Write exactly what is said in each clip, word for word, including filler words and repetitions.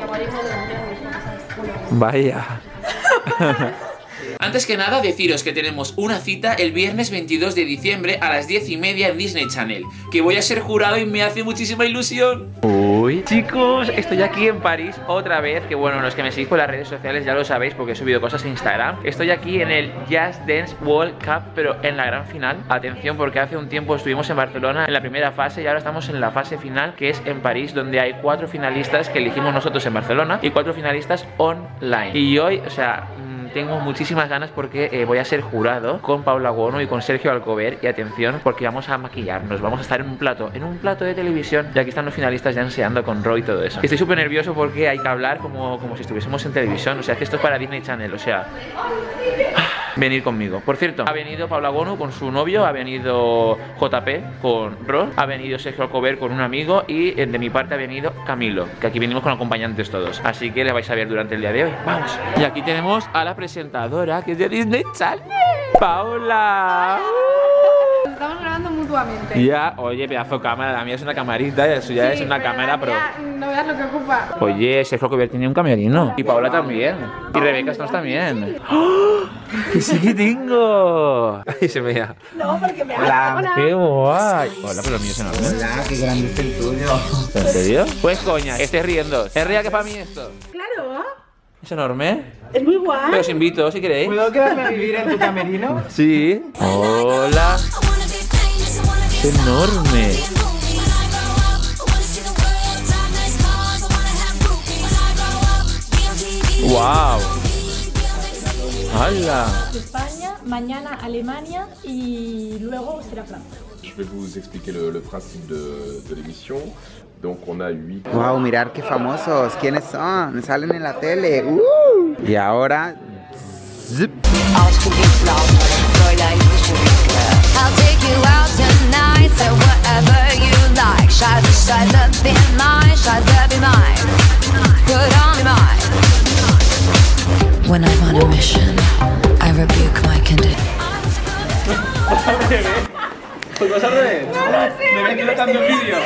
Vaya. Antes que nada, deciros que tenemos una cita el viernes veintidós de diciembre a las diez y media en Disney Channel, que voy a ser jurado y me hace muchísima ilusión. Uy, chicos, estoy aquí en París otra vez, que bueno, los que me seguís por las redes sociales ya lo sabéis porque he subido cosas en Instagram. Estoy aquí en el Just Dance World Cup, pero en la gran final. Atención, porque hace un tiempo estuvimos en Barcelona en la primera fase y ahora estamos en la fase final, que es en París, donde hay cuatro finalistas que elegimos nosotros en Barcelona y cuatro finalistas online. Y hoy, o sea, tengo muchísimas ganas porque eh, voy a ser jurado con Paula Gono y con Sergio Alcover. Y atención, porque vamos a maquillarnos, vamos a estar en un plato, en un plato de televisión. Y aquí están los finalistas ya enseñando con Roy y todo eso. Estoy súper nervioso porque hay que hablar como, como si estuviésemos en televisión. O sea, que esto es para Disney Channel, o sea... venir conmigo. Por cierto, ha venido Paula Gono con su novio, ha venido J P con Ro, ha venido Sergio Alcover con un amigo y de mi parte ha venido Camilo, que aquí venimos con acompañantes todos. Así que le vais a ver durante el día de hoy. ¡Vamos! Y aquí tenemos a la presentadora, que es de Disney Channel, Paula. Nos estamos grabando mutuamente. Ya, oye, pedazo de cámara, la mía es una camarita y la suya Sí, es una pero cámara la pro. mía, no veas lo que ocupa. Oye, Sergio Alcover tiene un camerino. Y Paula también. Y Rebeca Stones también. ¡Oh! ¡Que sí que tengo! Ay, se me da. No, porque me Hola, Hola. qué guay. Hola, pero el mío es enorme. Hola, qué grande es el tuyo. ¿En serio? Pues coña, que estés riendo. ¿Es real que para mí esto? Claro, ¿Es enorme? es muy guay. Pero os invito, si queréis. ¿Puedo quedarme a vivir en tu camerino? Sí. Hola. Es enorme. Wow. ¡Hala! España, mañana Alemania y luego será Francia. Je vais vous expliquer le, le principe de, de l'émission. Donc on a huit... Wow, mirar qué famosos. ¿Quiénes son? Salen en la tele. Uh. Y ahora... Zip. I'll take you out tonight, so whatever you like. Shall the shall the be mine, shall the be mine. Put on mine. When I'm on a mission, I rebuke my condition. Pues vas al revés. No lo sé. Me ven que no cambio el vídeo.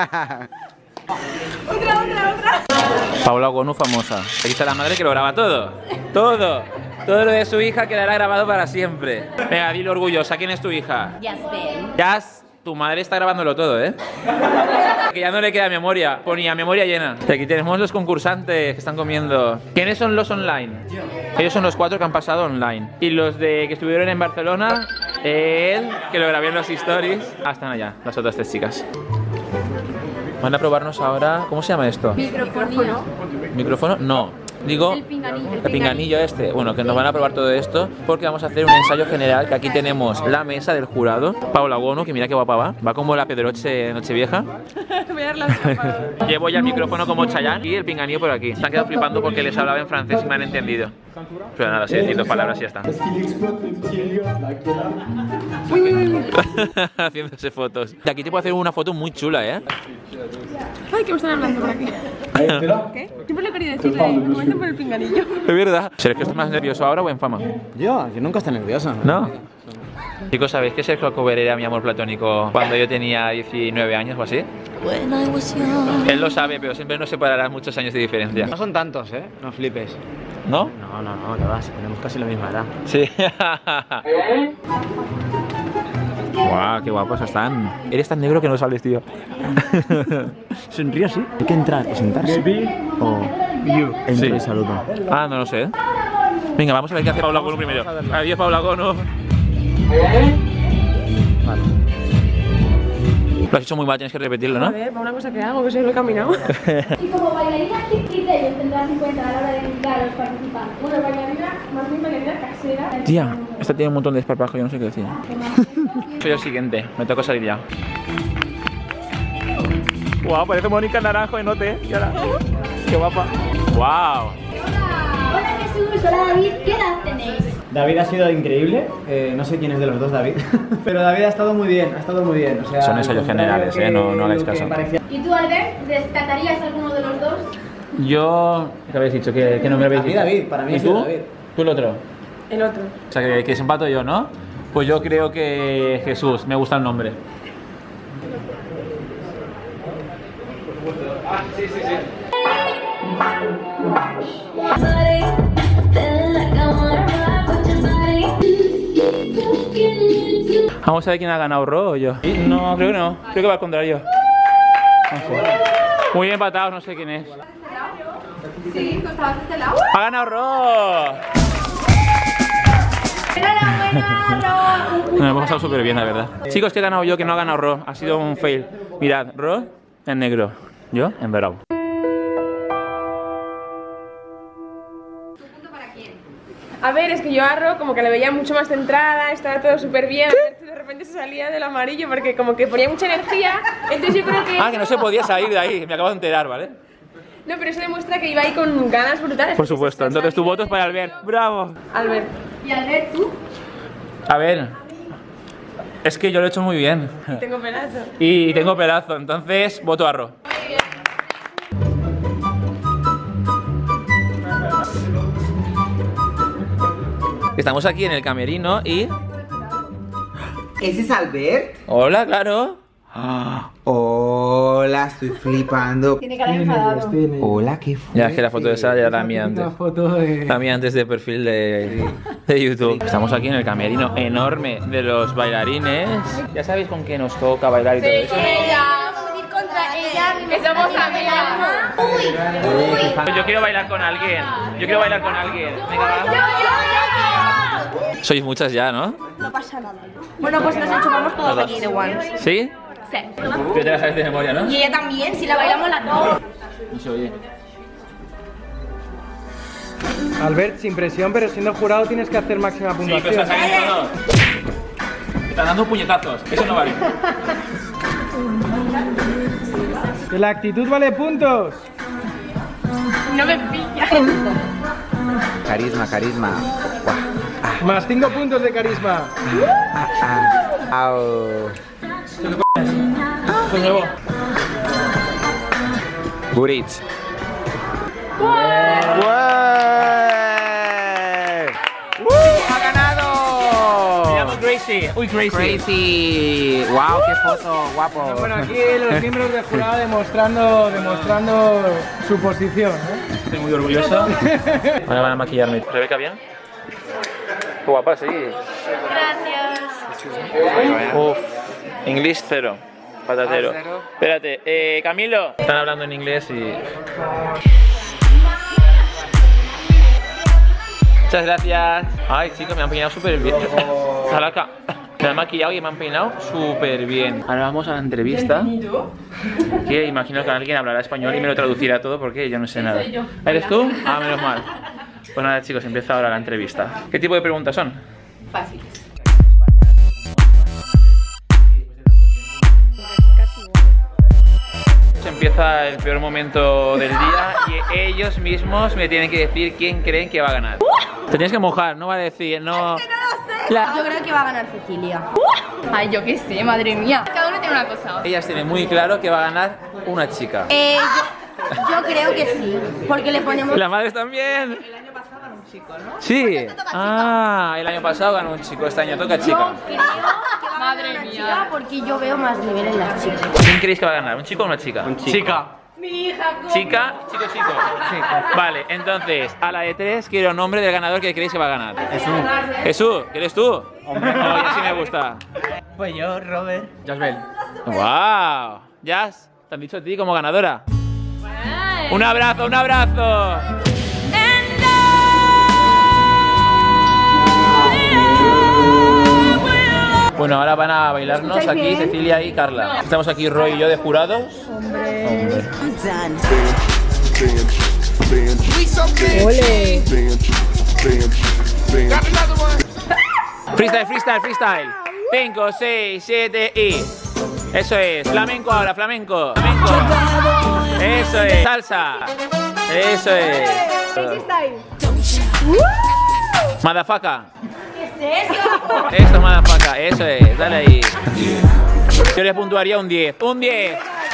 Otra, otra, otra. Paula Gono famosa. Aquí está la madre que lo graba todo. Todo. Todo lo de su hija quedará grabado para siempre. Venga, dilo orgullosa. ¿Quién es tu hija? Jasper. Jazz. Tu madre está grabándolo todo, ¿eh? Que ya no le queda memoria. Ponía memoria llena. Y aquí tenemos los concursantes que están comiendo. ¿Quiénes son los online? Ellos son los cuatro que han pasado online. Y los de que estuvieron en Barcelona, él, que lo grabé en los stories. Ah, están allá, las otras tres chicas. Van a probarnos ahora... ¿Cómo se llama esto? Micrófono. ¿Micrófono? No. Digo, El pinganillo. el pinganillo este. Bueno, que nos van a probar todo esto porque vamos a hacer un ensayo general. Que aquí tenemos la mesa del jurado. Paula Gono, que mira qué guapa va. Va como la Pedroche en Nochevieja. Voy a dar las tapas. Llevo ya el micrófono como Chayanne y el pinganillo por aquí. Se han quedado flipando porque les hablaba en francés y me han entendido. Pero nada, sí, decir dos palabras y ya está. Haciéndose fotos. De aquí te puedo hacer una foto muy chula, ¿eh? Ay, que me están hablando por aquí. ¿Qué? Siempre lo quería decirle. Me cuentan por el pinganillo. Es verdad. ¿Sergio estás más nervioso ahora o en fama? Yo, yo nunca estoy nervioso. ¿No? Chicos, ¿sabéis que Sergio Alcover era mi amor platónico cuando yo tenía diecinueve años o así? Él lo sabe, pero siempre nos separará muchos años de diferencia. No son tantos, ¿eh? No flipes. ¿No? No, no, no, que vas, tenemos casi la misma edad. Sí. Guau, qué guapos están. Eres tan negro que no sales, tío. Sonríe así. Hay que entrar y sentarse. O entro Sí. y saludo. Ah, no lo sé. Venga, vamos a ver qué hace Paula Gono primero. Adiós, Paula Gono. Vale. Lo has hecho muy mal, tienes que repetirlo, ¿no? A ver, para una cosa que hago, que soy no he caminado. Y como bailarina hip hip ellos tendrás en cuenta a la hora de indicar a los participantes. Bueno, bailarina, más bien bailarina casera. Tía, esta tiene un montón de desparpajo, yo no sé qué decir. Soy el siguiente, me toca salir ya. Guau, parece Mónica Naranjo en O T. Qué guapa. Guau. Hola Jesús, hola David, ¿qué edad tenéis? David ha sido increíble, eh, no sé quién es de los dos David, pero David ha estado muy bien, ha estado muy bien. O sea, Son ensayos generales, eh, no, no hagáis caso. Parecía... ¿Y tú, Albert, descartarías alguno de los dos? Yo... ¿Qué habéis dicho? ¿Qué, qué nombre habéis A mí dicho? David, para mí ¿Y ha sido tú? David. ¿Tú el otro? El otro. O sea, que, que se empato yo, ¿no? Pues yo creo que Jesús, me gusta el nombre. Vamos a ver quién ha ganado, Ro o yo. No, creo que no. Creo que va al contrario. No sé. Muy bien empatados, no sé quién es. Sí, ¿estabas de este lado? ¡Ha ganado Ro! Nos hemos pasado súper bien, la verdad. Chicos, que he ganado yo, que no ha ganado Ro. Ha sido un fail. Mirad, Ro en negro, yo en dorado. A ver, es que yo a Ro como que le veía mucho más centrada, estaba todo súper bien. De repente se salía del amarillo porque como que ponía mucha energía. Entonces yo creo que... Ah, que no se podía salir de ahí, me acabo de enterar, ¿vale? No, pero eso demuestra que iba ahí con ganas brutales. Por supuesto, entonces tu voto es para Albert. ¡Bravo! Albert. ¿Y Albert tú? A ver, es que yo lo he hecho muy bien. Y tengo pelazo. Y tengo pelazo, entonces voto a Ro. Estamos aquí en el camerino y... ¿Ese es Albert? Hola, claro. Ah, hola, estoy flipando. Tiene cara de enfadado. Hola, qué fuerte. Ya es que la foto de esa ya la mía antes. La mía antes de perfil de, de YouTube. Estamos aquí en el camerino enorme de los bailarines. Ya sabéis con qué nos toca bailar y todo eso. Ella. Vamos a ir contra ella. Que somos amigas. Yo quiero bailar con alguien. Yo quiero bailar con alguien. Venga, va. Sois muchas ya, ¿no? No pasa nada. Bueno, pues nos enchufamos todos aquí de One. ¿Sí? Sí. Tú te la sabes de memoria, ¿no? Y ella también, si la bailamos las dos. No se oye. Albert, sin presión, pero siendo jurado tienes que hacer máxima Sí, pero puntuación. están saliendo todos. Están dando puñetazos. Eso no vale. Que la actitud vale puntos. No me pilla. Carisma, carisma. Guau. Ah, Más cinco puntos de carisma. ah, ah. Au. De nuevo. Burits. ¡Uh! ¡Ha ganado! Me llamo Crazy. Uy, Crazy. Crazy. Wow, qué foto, guapo. Bueno, aquí los miembros del jurado demostrando, demostrando su posición, ¿eh? Estoy muy orgulloso. Ahora van a maquillarme. ¿Rebeca bien? Qué guapa, sí. Gracias. Uf. Inglés cero. Patatero. Espérate, eh, Camilo. Están hablando en inglés y... Muchas gracias. Ay, chicos, me han peinado súper bien. Salaca. Me han maquillado y me han peinado súper bien. Ahora vamos a la entrevista. Que imagino que alguien hablará español y me lo traducirá todo porque yo no sé nada. ¿Eres tú? Ah, menos mal. Pues nada, chicos, empieza ahora la entrevista. ¿Qué tipo de preguntas son? Fácil. Empieza el peor momento del día y ellos mismos me tienen que decir quién creen que va a ganar. Te tienes que mojar, no vale decir, no... Es que no lo sé. La... Yo creo que va a ganar Cecilia. Ay, yo qué sé, madre mía. Cada uno tiene una cosa. Ellas tienen muy claro que va a ganar una chica. Eh, yo, yo creo que sí, porque le ponemos... Las madres también. El año pasado ganó un chico, ¿no? Sí. Ah, el año pasado ganó un chico, este año toca chica. Yo creo que va a ganar una chica porque yo veo más nivel en las chicas. ¿Quién creéis que va a ganar? ¿Un chico o una chica? Un chico. Chica. Mi hija, ¿cómo? Chica, chico, chico. Vale, entonces, a la de tres quiero nombre del ganador que creéis que va a ganar. Jesús. Jesús, ¿que eres tú? Hombre, no, ya sí me gusta. Pues yo, Robert. Jasbel. ¡Wow! Jazz, te han dicho a ti como ganadora. ¡Un abrazo, un abrazo! Bueno, ahora van a bailarnos aquí Cecilia y Carla. Estamos aquí Roy y yo de jurados. Hombre. ¡Ole! Freestyle, freestyle, freestyle. cinco, seis, siete y... Eso es. Flamenco ahora, flamenco. Flamenco. Eso es. Salsa. Eso es. Madafaka. ¿Qué es eso? Esto es madafaka. Eso es. Dale ahí. Yo le puntuaría un diez. Un diez.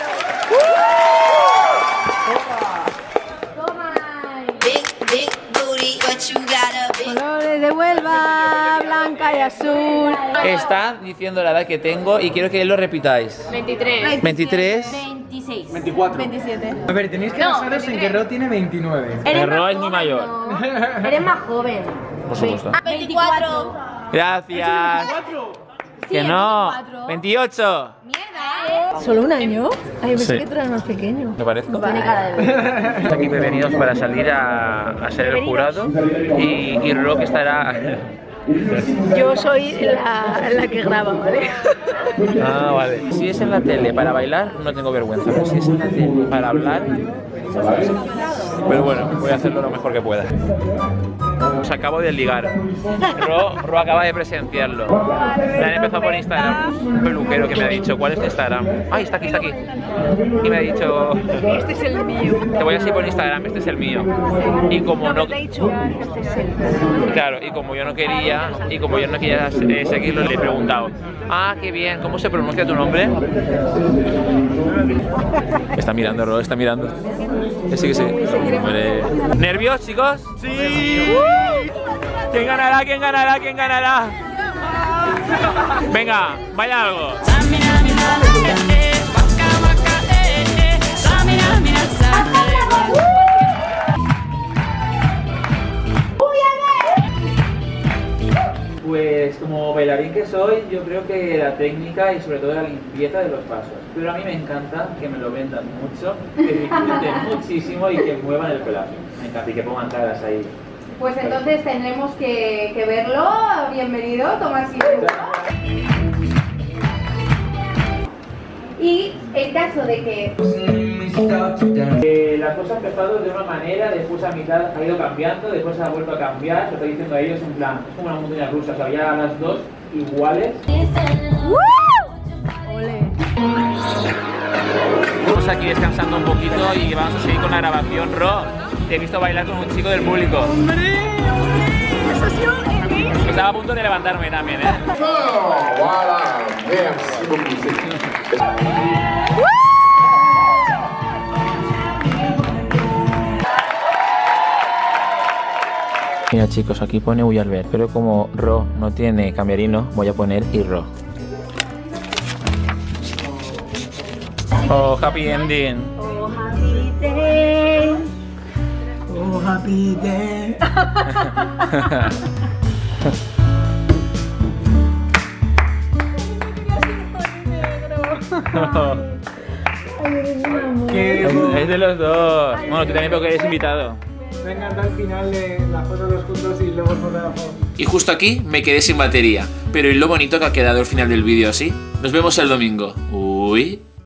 Colores de Huelva, blanca y azul. Está diciendo la edad que tengo y quiero que lo repitáis. veintitrés. ¿veintitrés? veintitrés. veintiséis. veinticuatro. veintisiete. A ver, tenéis que No, basaros en que Ro tiene veintinueve. Eres Ro más es muy joven, mayor. ¿no? Eres más joven. Por supuesto. Ah, veinticuatro. Gracias. Que no. veintiocho. Mierda, ¿eh? ¿Solo un año? Ay, pensé Sí. que tú eras más pequeño. ¿Me parezco? Tiene cara de bebé. Aquí bienvenidos para salir a, a ser el jurado y, y Rock estará... Yo soy la, la que graba, ¿vale? Ah, vale. Si es en la tele para bailar, no tengo vergüenza, pero si es en la tele para hablar... Pero bueno, voy a hacerlo lo mejor que pueda. Os acabo de ligar. Ro, Ro acaba de presenciarlo. Me han empezado por Instagram un peluquero que me ha dicho, ¿cuál es tu Instagram? Ay, está aquí, está aquí. Y me ha dicho, Este es el mío. te voy a seguir por Instagram, este es el mío. Y como no... Te he dicho, este es el. Claro, y como yo no quería, y como yo no quería eh, seguirlo, le he preguntado, ah, qué bien, ¿cómo se pronuncia tu nombre? Está mirando, Ro, está mirando. Que sí, que sí. Hombre. ¿Nervios, chicos? ¡Sí! ¿Quién ganará? ¿Quién ganará? ¿Quién ganará? Venga, vaya algo. Pues como bailarín que soy, yo creo que la técnica y sobre todo la limpieza de los pasos. Pero a mí me encanta que me lo vendan mucho, que disfruten muchísimo y que muevan el pelaje. Me encanta y que pongan caras ahí. Pues entonces tendremos que, que verlo. Bienvenido, toma asiento. Y en caso de que... Eh, la cosa ha empezado de una manera, después a mitad ha ido cambiando, después ha vuelto a cambiar, se lo estoy diciendo a ellos en plan, es como una montaña rusa, o sea, había las dos iguales. Ole. Estamos aquí descansando un poquito y vamos a seguir con la grabación. Ro, te he visto bailar con un chico del público. ¡Hombre! ¡Eso ha sido épico! Estaba a punto de levantarme también, ¿eh? Oh, voilà, merci beaucoup. Mira chicos, aquí pone Uyalbert, pero como Ro no tiene cambiarino, voy a poner Irro. Oh, happy ending. Oh, happy day. Oh, happy day. Es de los dos. Bueno, tú también porque eres invitado. Venga, hasta el final de la foto de los juntos y luego el fotógrafo. Y justo aquí me quedé sin batería, pero es lo bonito que ha quedado el final del vídeo así. Nos vemos el domingo. Uy.